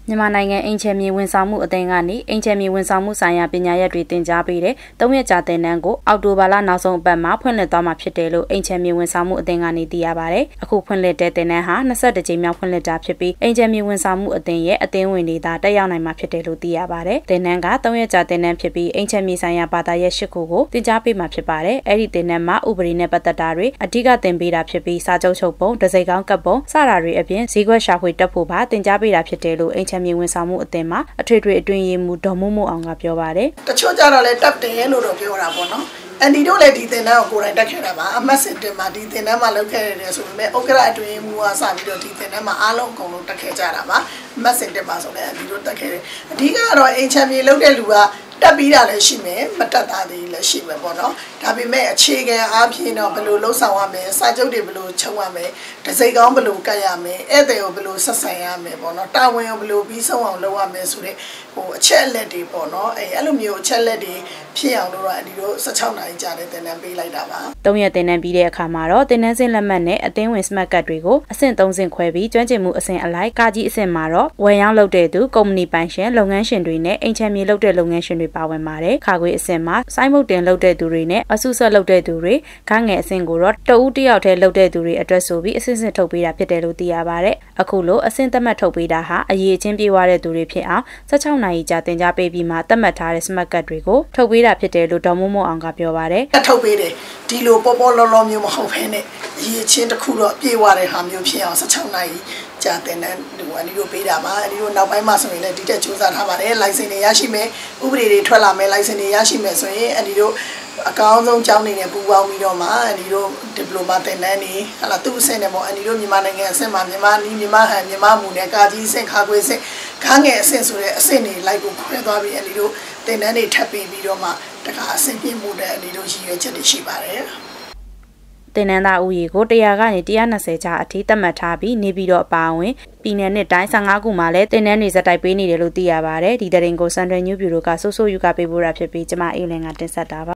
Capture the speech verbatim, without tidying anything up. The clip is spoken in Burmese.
မြန်မာနိုင်ငံအင်ချယ်မြေဝန်ဆောင်မှုအသင်းကနေအင်ချယ်မြေဝန်ဆောင်မှုဆိုင်ရာပညာရပ်တွေတင်ကြားပေးတဲ့သုံးရက်ကြာသင်တန်းကိုအောက်တိုဘာလနောက်ဆုံးအပတ်မှာဖွင့်လှစ်သွားမှာဖြစ်တယ်လို့အင်ချယ်မြေဝန်ဆောင်မှုအသင်းကနေသိရပါတယ်။အခုဖွင့်လှစ်တဲ့သင်တန်းဟာနှစ်ဆက်တစ်ကြိမ်မြောက်ဖွင့်လှစ်တာဖြစ်ပြီးအင်ချယ်မြေဝန်ဆောင်မှုအသင်းရဲ့အသင်းဝင်တွေသာတက်ရောက်နိုင်မှာဖြစ်တယ်လို့သိရပါတယ်။သင်တန်းကသုံးရက်ကြာသင်တန်းဖြစ်ပြီးအင်ချယ်မြေဆိုင်ရာဘာသာရပ်ရှစ်ခုကိုတင်ကြားပေးမှာဖြစ်ပါတယ်။အဲ့ဒီသင်တန်းမှာဥပဒေနဲ့ပတ်သက်တာတွေအဓိကသင်ပေးတာဖြစ်ပြီးစာချုပ်ချုပ်ပုံဒဇိတ်ကောင်းကပ်ပုံစတာတွေအပြင်ဈေးကွက်ရှာဖွေတက်ဖို့ပါတင်ကြားပေးတာဖြစ်တယ်လို့အင်ချယ်မြေဝန်ဆောင်မှုအသင်းမှာအထွေထွေအတွင်းရေးမှူးဒေါ်မိုးမိုးအောင်ကပြောပါတယ်။တချို့ကြတော့လေတက်တယ်လို့တော့ပြောတာပေါ့နော်။အန်ဒီတို့လည်းဒီသင်တန်းကိုကိုယ်တိုင်တက်ခဲ့တာပါ။အမတ်စစ်တင်မှာဒီသင်တန်းမှာလုပ်ခဲ့ရတယ်ဆိုပေမဲ့ဥက္ကရာအတွင်းရေးမှူးကစပြီးတော့ဒီသင်တန်းမှာအားလုံးအကုန်လုံးတက်ခဲ့ကြတာပါ။အမတ်စစ်တင်မှာဆိုလည်းအန်ဒီတို့တက်ခဲ့တယ်။အဓိကတော့အင်ချမ်မြေလုပ်တဲ့လူကတက်ပြီးတာလည်းရှိမယ်မတက်တာတွေလည်းရှိမယ်ပေါ့နော်ဒါပေမဲ့အခြေခံအားဖြင့်တော့ဘယ်လိုလှုပ်ဆောင်ရမလဲစာချုပ်တွေဘယ်လိုချုပ်ရမလဲဒစိတ်ကောင်းဘယ်လိုကတ်ရမလဲဧည့်သည်ကိုဘယ်လိုဆက်ဆံရမလဲပေါ့နော်တာဝန်ကိုဘယ်လိုပြီးဆုံးအောင်လုပ်ရမလဲဆိုတဲ့ဟိုအချက်အလက်တွေပေါ့နော်အဲအဲ့လိုမျိုးအချက်အလက်တွေဖြစ်အောင်လို့တော့ဒီလို၁၆နာရီကြာတဲ့သင်တန်းပေးလိုက်တာပါသုံးရက်သင်တန်းပြီးတဲ့အခါမှာတော့သင်တန်းစဉ်လက်မှတ်နဲ့အသင်းဝင် smart card တွေကိုအဆင့်သုံးဆင့်ခွဲပြီးကျွမ်းကျင်မှုအဆင့်အလိုက်ကာကြီးအဆင့်မှာတော့ဝယ်ရောင်းလုပ်တဲ့သူကုမ္ပဏီပိုင်ရှင်လုပ်ငန်းရှင်တွေနဲ့အင်ချယ်မြေလုပ်တဲ့လုပ်ငန်းရှင်တွေပါဝင်ပါတယ်ခါခွေအဆင့်မှာစိုင်းမုတ်တင်လုပ်တဲ့သူတွေနဲ့အစုဆက်လုပ်တဲ့သူတွေခန်းငယ်အဆင့်ကိုတော့တဦးတစ်ယောက်တည်းလုပ်တဲ့သူတွေအတွက်ဆိုပြီးအဆင့်ဆင့်ထုတ်ပေးတာဖြစ်တယ်လို့သိရပါတယ်အခုလိုအဆင့်သတ်မှတ်ထုတ်ပေးတာဟာအရေးချင်းပြေးသွားတဲ့သူတွေဖြစ်အောင်၁၆နာရီကြာသင်ကြားပေးပြီးမှသတ်မှတ်ထားတဲ့ smart card တွေကိုထုတ်ပေးတာဖြစ်တယ်လို့ဒေါ်မိုးမိုးအောင်ကပြောပါတယ်ထုတ်ပေးတယ်ဒီလိုပေါ်ပေါ်လောလောမျိုးမဟုတ်ဘဲနဲ့အရေးချင်းတစ်ခုတော့ပြေးသွားတဲ့ဟာမျိုးဖြစ်အောင်၁၆နာရီကြာတင်တဲ့လူအန်ဒီတို့ပေးတာပါအန်ဒီတို့နောက်ပိုင်းမှာဆိုရင်လည်းဒီတက်စူးစမ်းထားပါတယ်လိုင်စင်တွေရရှိမယ်ဥပဒေတွေထွက်လာမယ်လိုင်စင်တွေရရှိမယ်ဆိုရင်အန်ဒီတို့အကောင်းဆုံးကျောင်းနေနဲ့ပူးပေါင်းပြီးတော့မှအန်ဒီတို့ဒီပလိုမာတင်တန်းနေဟလာသူ့အဆင့်နဲ့ပေါ့အန်ဒီတို့မြန်မာနိုင်ငံအဆင့်မှာမြန်မာနီးမြန်မာဟန်မြန်မာမူနဲ့ကာကြီးအဆင့်ခါခွေအဆင့်ခန်းငယ်အဆင့်ဆိုတဲ့အဆင့်တွေလိုက်ကိုခွဲသွားပြီးအန်ဒီတို့တင်တန်းတွေထပ်ပြီးပြီးတော့မှတခါအဆင့်ပြည့်မှုတဲ့အန်ဒီတို့ရည်ရွယ်ချက်တွေရှိပါတယ်တင်နန်းသားဦးရေကိုတရာကနေ၁၂၀ကျာအထိသတ်မှတ်ထားပြီးနေပြီးတော့အပါအဝင်ပြည်နယ်နဲ့တိုင်း၁၅ခုမှာလည်းတင်နန်းတွေဇက်တိုက်ပေးနေတယ်လို့သိရပါတယ်ဒီတရင်ကိုစန်ဒရယ်ညူးဗျူရိုကဆိုးဆိုးယူကပေးပို့တာဖြစ်ပြီးကျမအေးလင်ကတင်ဆက်တာပါ